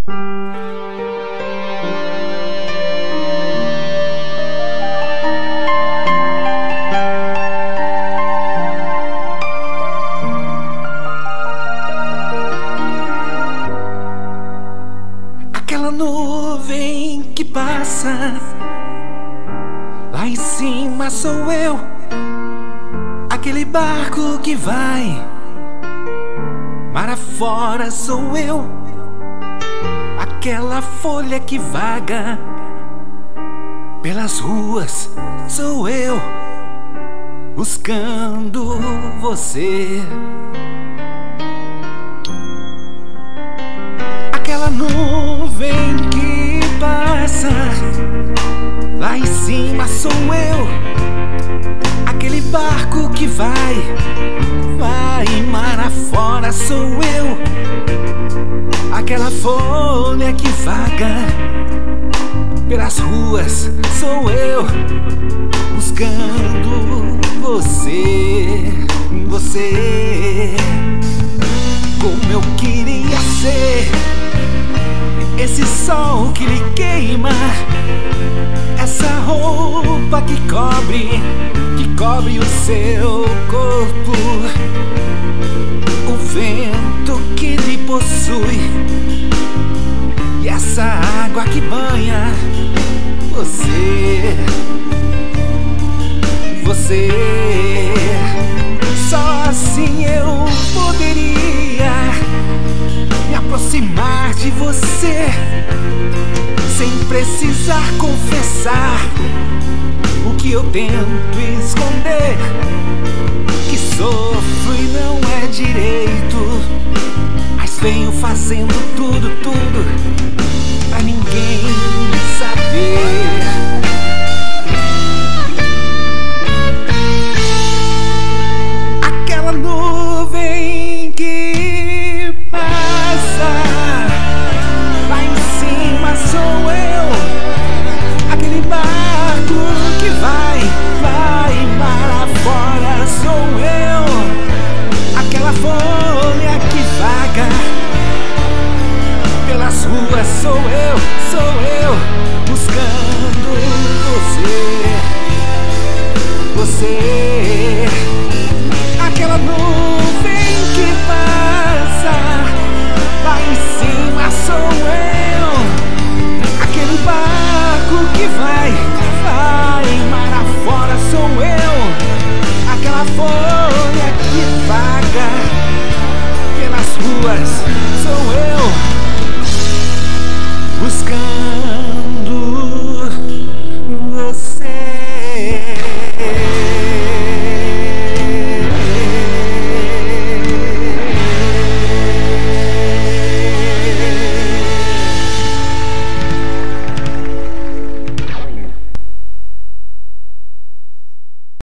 Aquela nuvem que passa, lá em cima sou eu. Aquele barco que vai mar afora sou eu. Aquela folha que vaga pelas ruas sou eu, buscando você. Aquela nuvem que passa, lá em cima sou eu. Aquele barco que vai mar afora sou eu. Aquela folha que vaga pelas ruas sou eu, buscando você, você. Como eu queria ser esse sol que lhe queima, essa roupa que cobre o seu corpo, o vento que lhe possui e essa água que banha você, você. Só assim eu poderia me aproximar de você, sem precisar confessar o que eu tento esconder, que sofro e não é direito, mas venho fazendo tudo pra ninguém saber. Aquela nuvem que passa, lá em cima sou eu. Aquele barco que vai mar afora sou eu. Aquela folha que vaga pelas ruas sou eu, sou eu.